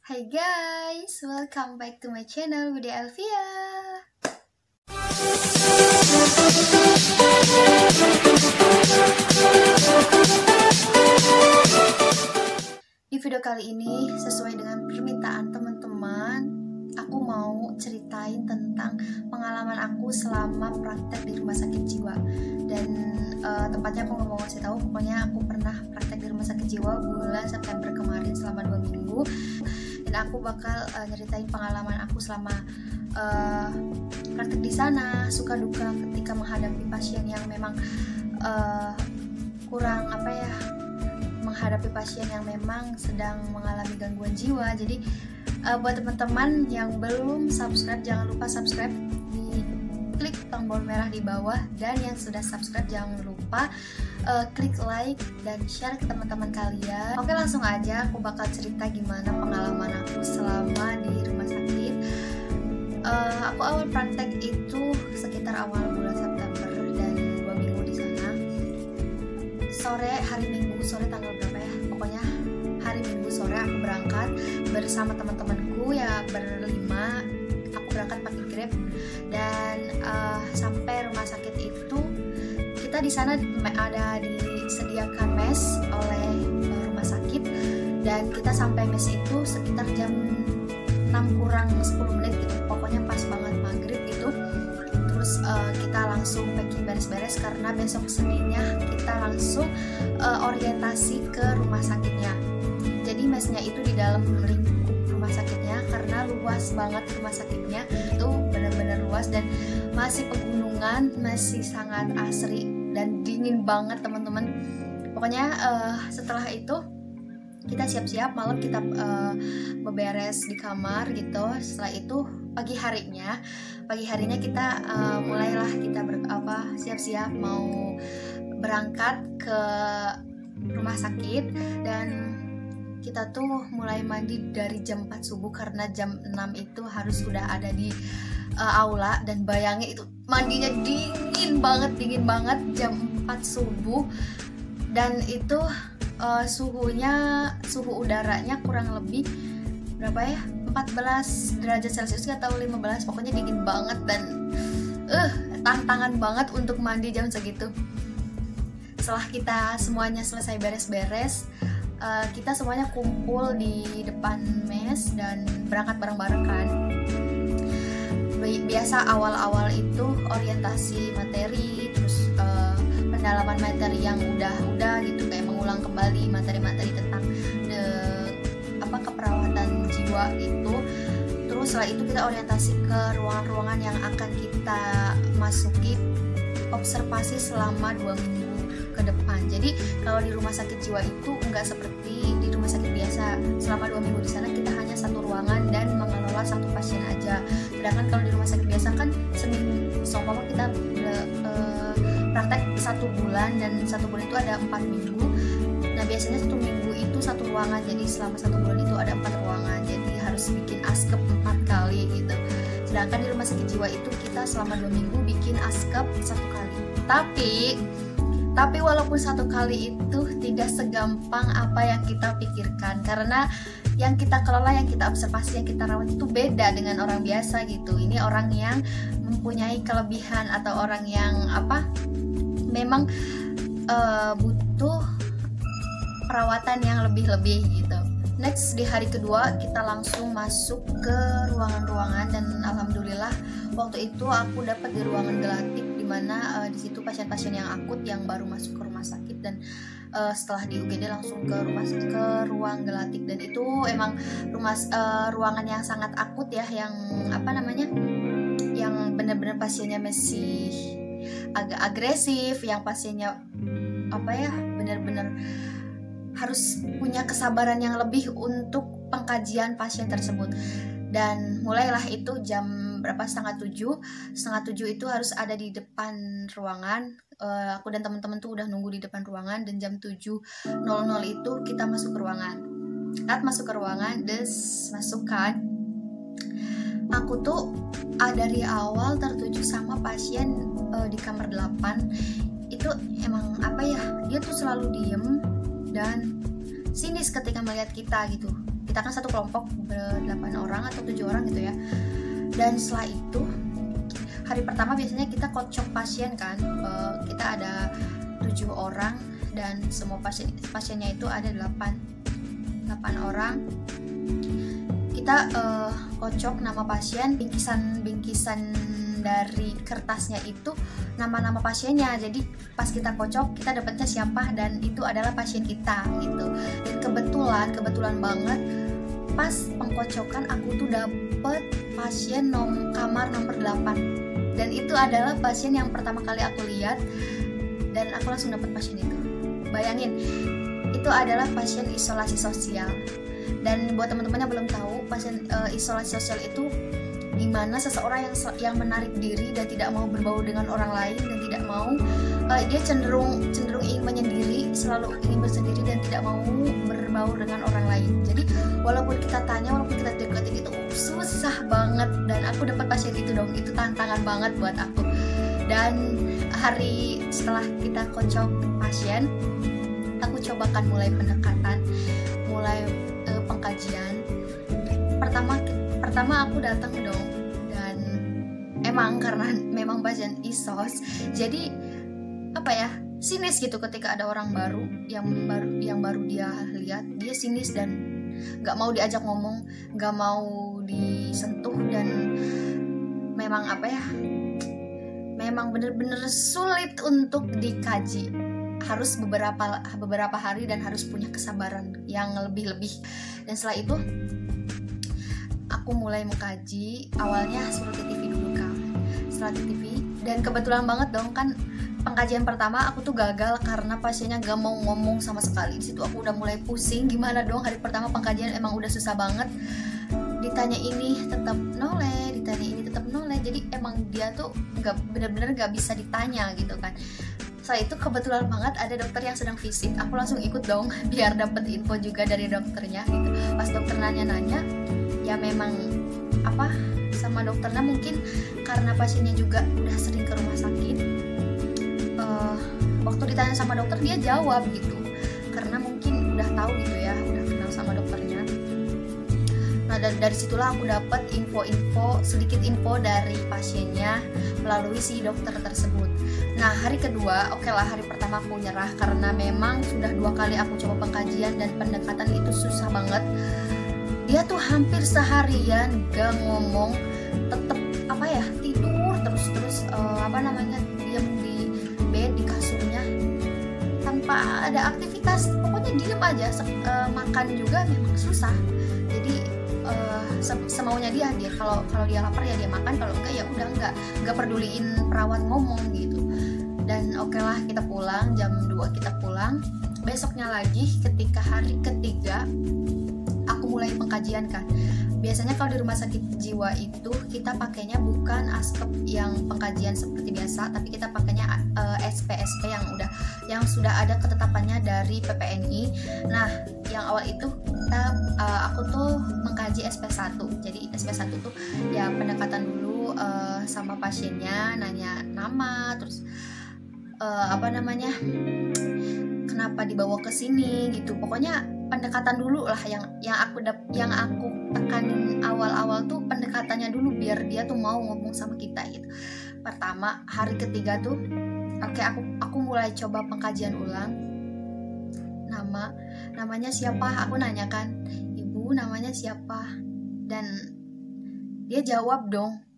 Hai guys, welcome back to my channel Budi Elvia. Di video kali ini, sesuai dengan permintaan teman-teman, aku mau ceritain tentang pengalaman aku selama praktek di rumah sakit jiwa. Dan tepatnya aku nggak mau ngasih tahu, pokoknya aku pernah praktek di rumah sakit jiwa bulan September kemarin selama 2 minggu. Dan aku bakal nyeritain pengalaman aku selama praktek di sana, suka duka ketika menghadapi pasien yang memang menghadapi pasien yang memang sedang mengalami gangguan jiwa. Jadi buat teman-teman yang belum subscribe, jangan lupa subscribe, di klik tombol merah di bawah, dan yang sudah subscribe jangan lupa klik like dan share ke teman-teman kalian. Oke, langsung aja aku bakal cerita gimana pengalaman aku selama di rumah sakit. Aku awal praktek itu sekitar awal bulan September dan 2 minggu di sana. Hari Minggu sore, tanggal berapa ya? Pokoknya hari Minggu sore aku berangkat bersama teman-temanku ya, berlima. Aku berangkat pakai Grab dan sampai rumah sakit itu kita di sana ada disediakan mes oleh rumah sakit, dan kita sampai mes itu sekitar jam 6 kurang 10 menit gitu. Pokoknya pas banget maghrib itu. Terus kita langsung packing beres-beres karena besok Seninnya kita langsung orientasi ke rumah sakitnya. Jadi mesnya itu di dalam lingkup rumah sakitnya, karena luas banget rumah sakitnya, itu benar-benar luas dan masih pegunungan, masih sangat asri dan dingin banget teman-teman. Pokoknya setelah itu kita siap-siap, malam kita beberes di kamar gitu. Setelah itu pagi harinya kita mulailah kita siap-siap mau berangkat ke rumah sakit. Dan kita tuh mulai mandi dari jam 4 subuh karena jam 6 itu harus sudah ada di aula. Dan bayangin itu mandinya dingin banget jam 4 subuh, dan itu suhu udaranya kurang lebih berapa ya, 14 derajat Celcius atau 15, pokoknya dingin banget. Dan tantangan banget untuk mandi jam segitu. Setelah kita semuanya selesai beres-beres, kita semuanya kumpul di depan mes dan berangkat bareng-bareng kan. Biasa awal-awal itu orientasi materi, terus pendalaman materi yang udah gitu, kayak mengulang kembali materi-materi tentang keperawatan jiwa gitu. Terus setelah itu kita orientasi ke ruangan-ruangan yang akan kita masuki observasi selama 2 minggu ke depan. Jadi kalau di rumah sakit jiwa itu nggak seperti di rumah sakit biasa. Selama 2 minggu di sana kita hanya satu ruangan dan mengelola satu pasien aja. Sedangkan kalau di rumah sakit biasa kan seminggu, seumpama kita praktek 1 bulan, dan 1 bulan itu ada 4 minggu. Nah biasanya 1 minggu itu 1 ruangan, jadi selama 1 bulan itu ada 4 ruangan, jadi harus bikin askep 4 kali gitu. Sedangkan di rumah sakit jiwa itu kita selama 2 minggu bikin askep 1 kali. Tapi walaupun 1 kali itu tidak segampang apa yang kita pikirkan, karena yang kita kelola, yang kita observasi, yang kita rawat itu beda dengan orang biasa gitu. Ini orang yang mempunyai kelebihan atau orang yang memang butuh perawatan yang lebih-lebih gitu. Next, di hari kedua kita langsung masuk ke ruangan-ruangan, dan alhamdulillah waktu itu aku dapat di ruangan gelatik, dimana di situ pasien-pasien yang akut yang baru masuk ke rumah sakit, dan setelah di UGD langsung ke ruang gelatik. Dan itu emang ruangan yang sangat akut ya, yang yang benar-benar pasiennya masih agak agresif, yang pasiennya benar-benar harus punya kesabaran yang lebih untuk pengkajian pasien tersebut. Dan mulailah itu jam berapa, setengah tujuh itu harus ada di depan ruangan. Aku dan teman-teman tuh udah nunggu di depan ruangan, dan jam 7.00 itu kita masuk ke ruangan. Saat masuk ke ruangan, masukkan. Aku tuh dari awal tertuju sama pasien di kamar 8. Itu emang dia tuh selalu diem dan sinis ketika melihat kita gitu. kita kan satu kelompok ber-8 orang atau 7 orang gitu ya. Dan setelah itu hari pertama biasanya kita kocok pasien kan, kita ada 7 orang dan semua pasiennya itu ada 8 orang. Kita kocok nama pasien, bingkisan dari kertasnya itu nama-nama pasiennya. Jadi pas kita kocok kita dapatnya siapa dan itu adalah pasien kita gitu. Dan kebetulan banget pas pengkocokan aku tuh dapet pasien kamar nomor 8 dan itu adalah pasien yang pertama kali aku lihat dan aku langsung dapet pasien itu. Bayangin, itu adalah pasien isolasi sosial. Dan buat teman-teman yang belum tahu, pasien isolasi sosial itu dimana seseorang yang menarik diri dan tidak mau berbau dengan orang lain dan tidak mau, dia cenderung ingin menyendiri, selalu ingin bersendiri dan tidak mau berbau dengan orang lain. Jadi walaupun kita deketin itu susah banget, dan aku dapat pasien itu dong, itu tantangan banget buat aku. Dan hari setelah kita kocok pasien, aku cobakan mulai pendekatan, mulai pengkajian. Pertama aku datang dong, dan emang karena memang pasien isos, jadi apa ya, sinis gitu ketika ada orang baru yang baru dia lihat, dia sinis dan nggak mau diajak ngomong, nggak mau disentuh, dan memang apa ya, memang bener-bener sulit untuk dikaji. Harus beberapa hari dan harus punya kesabaran yang lebih-lebih. Dan setelah itu aku mulai mengkaji. Awalnya suruh di TV dulu kan, setelah di TV, dan kebetulan banget dong kan pengkajian pertama aku tuh gagal karena pasiennya gak mau ngomong sama sekali. Di situ aku udah mulai pusing, gimana dong, hari pertama pengkajian emang udah susah banget. Ditanya ini tetap noleh, ditanya ini tetap noleh. Jadi emang dia tuh bener-bener gak bisa ditanya gitu kan. Setelah itu kebetulan banget ada dokter yang sedang visit, aku langsung ikut dong biar dapet info juga dari dokternya gitu. Pas dokter nanya-nanya, ya memang apa, sama dokternya mungkin karena pasiennya juga udah sering ke rumah sakit, waktu ditanya sama dokter dia jawab gitu, karena mungkin udah tahu gitu ya, udah kenal sama dokternya. Nah dari situlah aku dapat sedikit info dari pasiennya melalui si dokter tersebut. Nah hari kedua, oke lah, hari pertama aku nyerah karena memang sudah 2 kali aku coba pengkajian dan pendekatan itu susah banget. Dia tuh hampir seharian gak ngomong, tetep apa ya, tidur terus diam di bed, di kasurnya tanpa ada aktivitas, pokoknya diem aja. Makan juga memang susah, jadi semaunya dia kalau dia lapar ya dia makan, kalau enggak ya udah enggak peduliin perawat ngomong gitu. Dan oke lah, kita pulang jam 2, kita pulang. Besoknya lagi ketika hari ketiga aku mulai pengkajian kan. Biasanya kalau di rumah sakit jiwa itu kita pakainya bukan askep yang pengkajian seperti biasa, tapi kita pakainya SPSP yang sudah ada ketetapannya dari PPNI. Nah, yang awal itu aku tuh mengkaji SP1. Jadi SP1 tuh ya pendekatan dulu sama pasiennya, nanya nama, terus kenapa dibawa ke sini gitu. Pokoknya pendekatan dulu lah yang aku tekanin awal-awal tuh pendekatannya dulu biar dia tuh mau ngomong sama kita gitu. Pertama, hari ketiga tuh aku mulai coba pengkajian ulang. Namanya siapa? Aku nanya kan, "Ibu, namanya siapa?" Dan dia jawab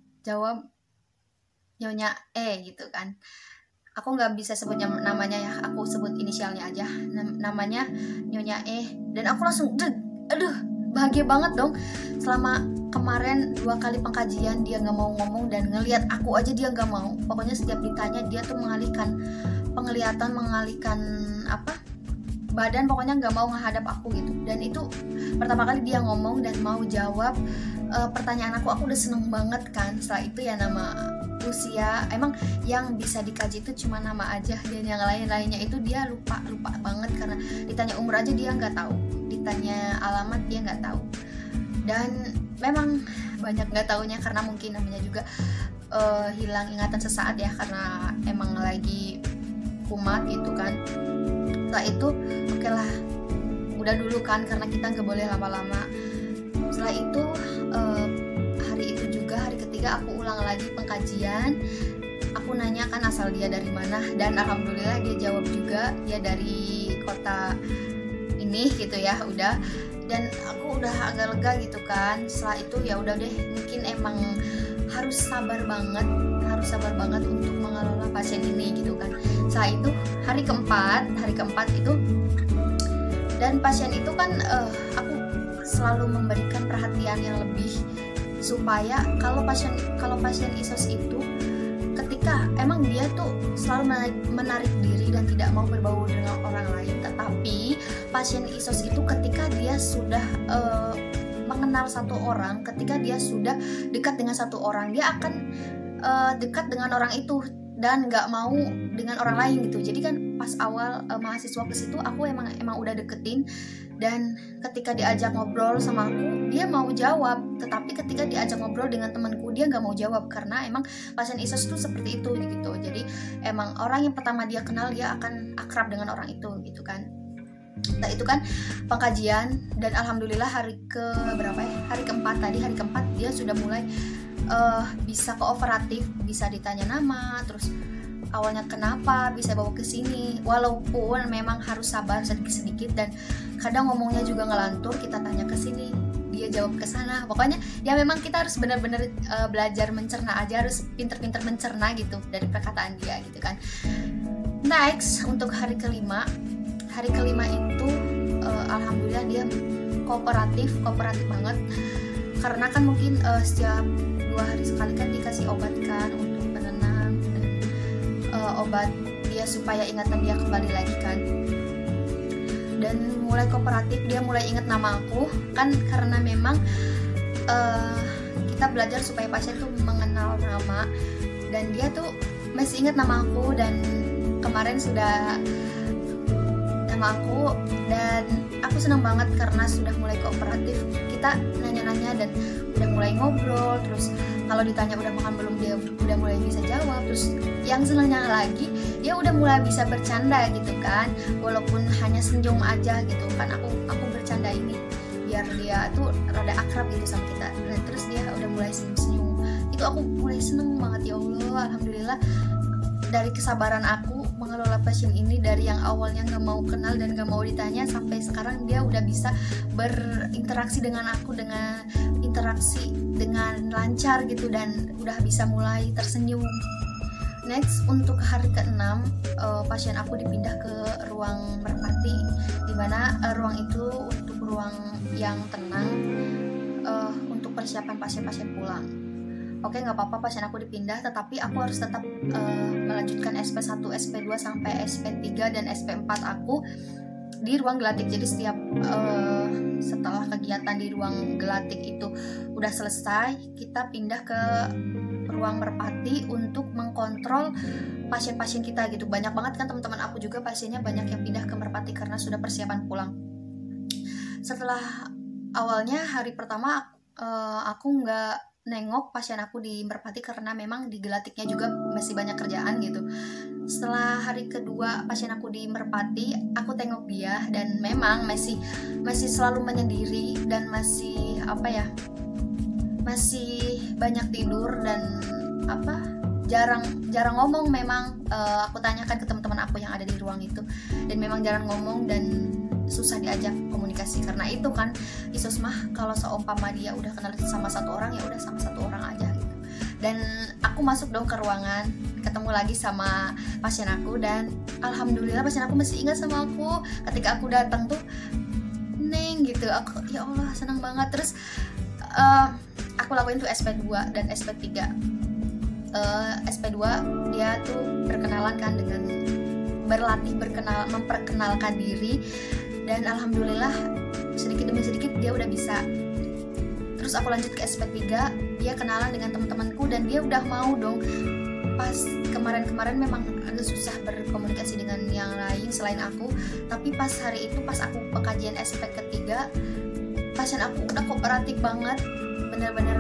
Nyonya gitu kan. Aku nggak bisa sebutnya namanya ya, aku sebut inisialnya aja. Namanya Nyonya dan aku langsung bahagia banget dong. Selama kemarin 2 kali pengkajian dia nggak mau ngomong, dan ngelihat aku aja dia nggak mau. Pokoknya setiap ditanya dia tuh mengalihkan penglihatan, mengalihkan badan, pokoknya nggak mau menghadap aku gitu. Dan itu pertama kali dia ngomong dan mau jawab pertanyaan aku udah seneng banget kan. Setelah itu ya nama, usia, emang yang bisa dikaji itu cuma nama aja, dan yang lainnya itu dia lupa banget, karena ditanya umur aja dia nggak tahu, ditanya alamat dia nggak tahu. Dan memang banyak nggak taunya karena mungkin namanya juga hilang ingatan sesaat ya, karena emang lagi kumat gitu kan. Setelah itu oke lah, ditunda dulu kan karena kita nggak boleh lama-lama. Setelah itu hari itu juga hari ketiga aku ulang lagi pengkajian. Aku nanya kan asal dia dari mana, dan alhamdulillah dia jawab juga dia dari kota ini gitu ya. Udah, dan aku udah agak lega gitu kan. Setelah itu ya udah deh, mungkin emang harus sabar banget untuk mengelola pasien ini gitu kan. Setelah itu hari keempat itu, dan pasien itu kan aku selalu memberikan perhatian yang lebih, supaya kalau pasien ISOS itu ketika emang dia tuh selalu menarik diri dan tidak mau berbaur dengan orang lain, tetapi pasien ISOS itu ketika dia sudah mengenal satu orang, ketika dia sudah dekat dengan satu orang, dia akan dekat dengan orang itu dan nggak mau dengan orang lain gitu. Jadi kan pas awal mahasiswa ke situ aku emang udah deketin, dan ketika diajak ngobrol sama aku dia mau jawab, tetapi ketika diajak ngobrol dengan temanku dia nggak mau jawab, karena emang pasien ISOS itu seperti itu gitu. Jadi emang orang yang pertama dia kenal dia akan akrab dengan orang itu gitu kan. Nah itu kan pengkajian, dan alhamdulillah hari keempat dia sudah mulai bisa kooperatif, bisa ditanya nama, terus awalnya kenapa bisa bawa ke sini, walaupun memang harus sabar sedikit-sedikit, dan kadang ngomongnya juga ngelantur, kita tanya ke sini dia jawab ke sana. Pokoknya ya memang kita harus benar-benar belajar mencerna aja, harus pinter-pinter mencerna gitu dari perkataan dia gitu kan. Next, untuk hari kelima itu alhamdulillah dia kooperatif banget, karena kan mungkin setiap 2 hari sekali kan dikasih obat kan untuk penenang, dan obat dia supaya ingatan dia kembali lagi kan. Dan mulai kooperatif, dia mulai ingat nama aku kan, karena memang kita belajar supaya pasien tuh mengenal nama, dan dia tuh masih ingat nama aku, dan kemarin sudah nama aku, dan aku senang banget karena sudah mulai kooperatif. Kita nanya-nanya dan udah mulai ngobrol, terus kalau ditanya udah makan belum dia udah mulai bisa jawab. Terus yang senangnya lagi dia udah mulai bisa bercanda gitu kan, walaupun hanya senyum aja gitu kan. Aku bercanda ini biar dia tuh rada akrab gitu sama kita, dan terus dia udah mulai senyum-senyum. Itu aku mulai seneng banget, ya Allah, alhamdulillah. Dari kesabaran aku mengelola pasien ini, dari yang awalnya nggak mau kenal dan nggak mau ditanya, sampai sekarang dia udah bisa berinteraksi dengan aku, dengan interaksi dengan lancar gitu, dan udah bisa mulai tersenyum. Next, untuk hari ke-6 pasien aku dipindah ke ruang merpati, dimana ruang itu untuk ruang yang tenang, untuk persiapan pasien-pasien pulang. Oke, nggak apa-apa pasien aku dipindah, tetapi aku harus tetap melanjutkan SP1, SP2 sampai SP3 dan SP4 aku di ruang gelatik. Jadi setiap setelah kegiatan di ruang gelatik itu udah selesai, kita pindah ke ruang merpati untuk mengkontrol pasien-pasien kita gitu. Banyak banget kan teman-teman aku juga pasiennya banyak yang pindah ke merpati karena sudah persiapan pulang. Setelah awalnya hari pertama aku nggak nengok pasien aku di merpati karena memang di gelatiknya juga masih banyak kerjaan gitu. Setelah hari kedua pasien aku di merpati, aku tengok dia, dan memang masih selalu menyendiri, dan masih masih banyak tidur, dan jarang ngomong. Memang aku tanyakan ke teman-teman aku yang ada di ruang itu, dan memang jarang ngomong dan susah diajak komunikasi. Karena itu kan ISOS mah kalau seumpama dia udah kenal sama satu orang, ya udah sama satu orang aja gitu. Dan aku masuk dong ke ruangan, ketemu lagi sama pasien aku, dan alhamdulillah pasien aku masih ingat sama aku. Ketika aku datang tuh, Neng gitu, aku ya Allah senang banget. Terus aku lakuin tuh SP2 dan SP3. SP2 dia tuh berkenalan kan, dengan berlatih memperkenalkan diri, dan alhamdulillah sedikit demi sedikit dia udah bisa. Terus aku lanjut ke SP3, dia kenalan dengan teman-temanku, dan dia udah mau dong. Pas kemarin memang agak susah berkomunikasi dengan yang lain selain aku, tapi pas hari itu, pas aku pengkajian SP ketiga, pasien aku udah kooperatif banget, bener-bener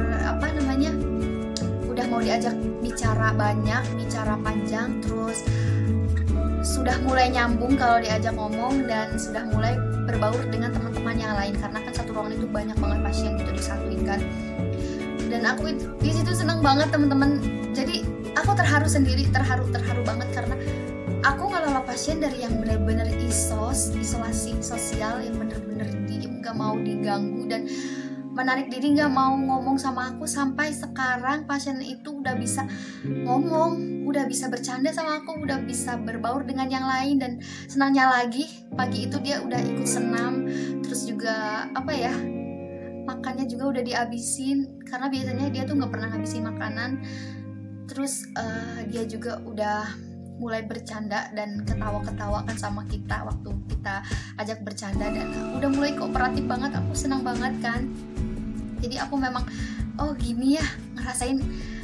udah mau diajak bicara banyak, bicara panjang, terus sudah mulai nyambung kalau diajak ngomong, dan sudah mulai berbaur dengan teman-teman yang lain, karena kan satu ruangan itu banyak banget pasien gitu disatuin kan. Dan aku di situ senang banget teman-teman. Jadi aku terharu sendiri, terharu banget karena aku ngelola pasien dari yang benar-benar isolasi sosial, yang benar-benar diem, gak mau diganggu dan menarik diri, gak mau ngomong sama aku, sampai sekarang pasien itu udah bisa ngomong, udah bisa bercanda sama aku, udah bisa berbaur dengan yang lain. Dan senangnya lagi pagi itu dia udah ikut senam, terus juga apa ya, makannya juga udah dihabisin, karena biasanya dia tuh nggak pernah habisin makanan. Terus dia juga udah mulai bercanda dan ketawa-ketawa kan sama kita waktu kita ajak bercanda, dan udah mulai kooperatif banget. Aku senang banget kan. Jadi aku memang oh gini ya ngerasain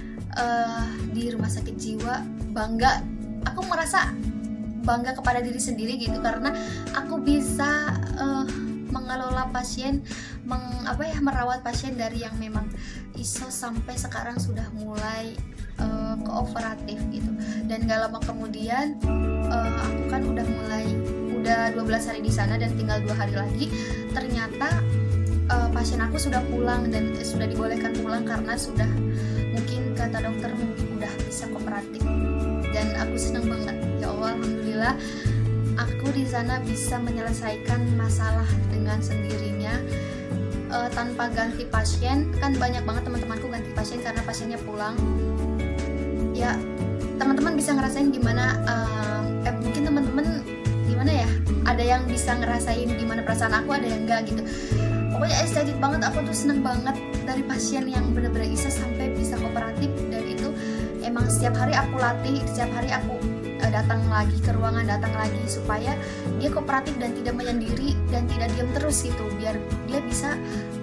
di rumah sakit jiwa, bangga. Aku merasa bangga kepada diri sendiri gitu, karena aku bisa mengelola pasien, merawat pasien dari yang memang iso sampai sekarang sudah mulai kooperatif gitu. Dan gak lama kemudian aku kan udah 12 hari di sana dan tinggal 2 hari lagi. Ternyata pasien aku sudah pulang dan sudah dibolehkan pulang karena sudah, mungkin kata dokter mungkin udah bisa kooperatif. Dan aku senang banget, ya Allah, alhamdulillah aku di sana bisa menyelesaikan masalah dengan sendirinya tanpa ganti pasien. Kan banyak banget teman-temanku ganti pasien karena pasiennya pulang. Ya teman-teman bisa ngerasain gimana, mungkin teman-teman gimana ya, ada yang bisa ngerasain gimana perasaan aku, ada yang enggak gitu. Pokoknya excited banget, aku tuh seneng banget dari pasien yang benar-benar bisa sampai bisa kooperatif. Dan itu emang setiap hari aku latih, setiap hari aku datang lagi ke ruangan, datang lagi supaya dia kooperatif dan tidak menyendiri dan tidak diam terus gitu, biar dia bisa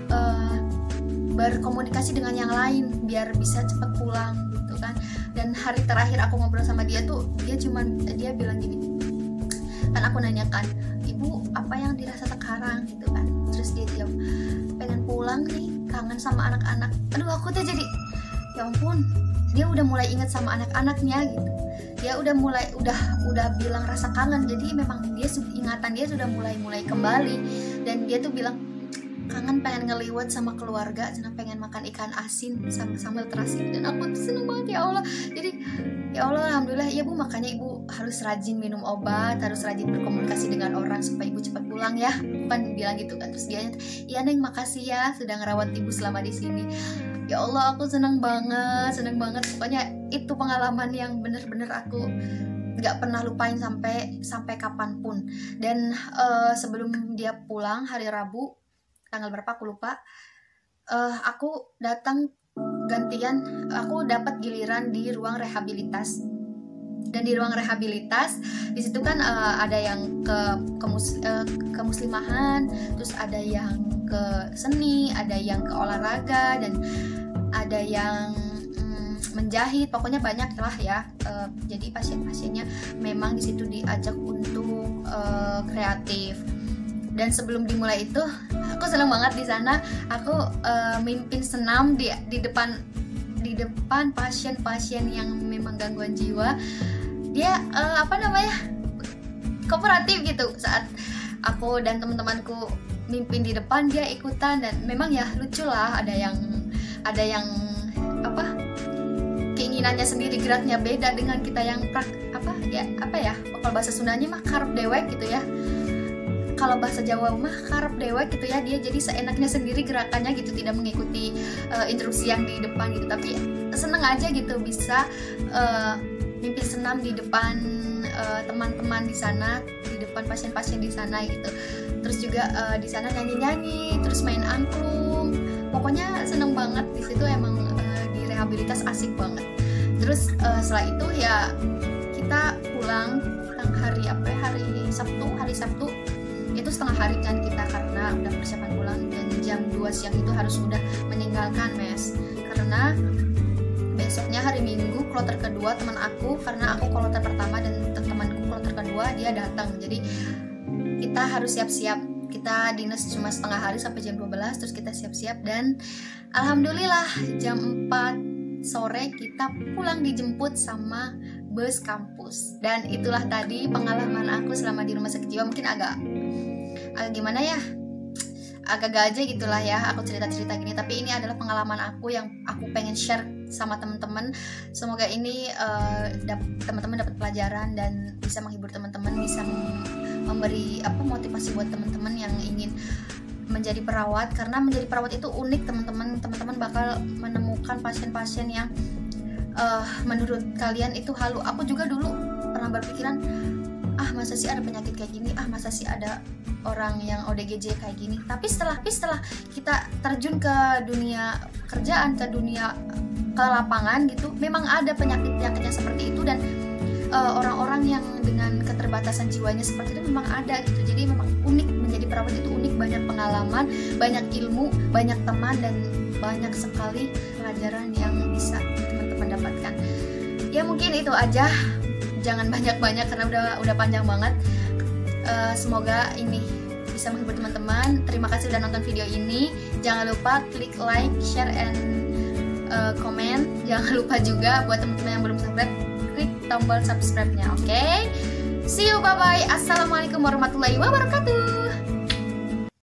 berkomunikasi dengan yang lain, biar bisa cepat pulang gitu kan. Dan hari terakhir aku ngobrol sama dia tuh, dia bilang gini, kan aku nanyakan, "Ibu, apa yang dirasa sekarang?" gitu kan. Terus dia jawab, "Pengen pulang nih, kangen sama anak-anak." Aduh, aku tuh jadi ya ampun, dia udah mulai ingat sama anak-anaknya gitu. Dia udah bilang rasa kangen. Jadi memang ingatan dia sudah mulai kembali. Dan dia tuh bilang kangen, pengen ngeliwat sama keluarga, pengen makan ikan asin sama sambal terasi. Dan aku tuh seneng banget, ya Allah. Jadi ya Allah, alhamdulillah ya Bu, makanya Ibu harus rajin minum obat, harus rajin berkomunikasi dengan orang supaya Ibu cepat pulang ya. Bukan bilang gitu kan. Terus dia, "Iya Neng, makasih ya sudah ngerawat Ibu selama di sini." Ya Allah, aku seneng banget. Pokoknya itu pengalaman yang bener-bener aku nggak pernah lupain sampai kapanpun. Dan sebelum dia pulang hari Rabu, tanggal berapa aku lupa, aku datang gantian, aku dapat giliran di ruang rehabilitas. Dan di ruang rehabilitas di situ kan ada yang ke muslimahan, terus ada yang ke seni, ada yang ke olahraga, dan ada yang menjahit. Pokoknya banyak lah ya. Jadi pasien-pasiennya memang di situ diajak untuk kreatif. Dan sebelum dimulai itu, aku senang banget di sana. Aku mimpin senam di depan pasien-pasien yang memang gangguan jiwa. Dia kooperatif gitu. Saat aku dan teman-temanku mimpin di depan, dia ikutan. Dan memang ya lucu lah, ada yang keinginannya sendiri, geraknya beda dengan kita yang kalau bahasa Sundanya mah karep dewek gitu ya. Kalau bahasa Jawa mah karep dewek gitu ya, dia jadi seenaknya sendiri gerakannya gitu, tidak mengikuti instruksi yang di depan gitu. Tapi seneng aja gitu bisa mimpin senam di depan teman-teman di sana, di depan pasien-pasien di sana gitu. Terus juga di sana nyanyi-nyanyi, terus main angklung. Pokoknya seneng banget di situ, emang di rehabilitas asik banget. Terus setelah itu ya kita pulang hari Sabtu itu setengah hari kan kita, karena udah persiapan pulang. Dan jam 2 siang itu harus sudah meninggalkan mes, karena besoknya hari Minggu kloter kedua teman aku, karena aku kloter pertama dan temanku kloter kedua dia datang. Jadi kita harus siap-siap. Kita dinas cuma setengah hari sampai jam 12, terus kita siap-siap. Dan alhamdulillah jam 4 sore kita pulang dijemput sama bus kampus. Dan itulah tadi pengalaman aku selama di rumah sakit jiwa. Mungkin agak agak gimana ya, agak gaje gitulah ya aku cerita-cerita gini, tapi ini adalah pengalaman aku yang aku pengen share sama teman-teman. Semoga ini teman-teman dapat pelajaran dan bisa menghibur teman-teman, bisa memberi motivasi buat teman-teman yang ingin menjadi perawat, karena menjadi perawat itu unik teman-teman bakal menemukan pasien-pasien yang menurut kalian itu halu. Aku juga dulu pernah berpikiran, masa sih ada penyakit kayak gini, masa sih ada orang yang ODGJ kayak gini. Tapi setelah kita terjun ke dunia kerjaan, ke dunia ke lapangan gitu, memang ada penyakit-penyakitnya seperti itu, dan orang-orang yang dengan keterbatasan jiwanya seperti itu memang ada gitu. Jadi memang unik, menjadi perawat itu unik, banyak pengalaman, banyak ilmu, banyak teman, dan banyak sekali pelajaran yang bisa teman-teman dapatkan. Ya mungkin itu aja, jangan banyak-banyak karena udah panjang banget. Semoga ini bisa menghibur teman-teman. Terima kasih udah nonton video ini. Jangan lupa klik like, share, and komen. Jangan lupa juga buat teman-teman yang belum subscribe, klik tombol subscribe-nya. Oke? See you, bye-bye. Assalamualaikum warahmatullahi wabarakatuh.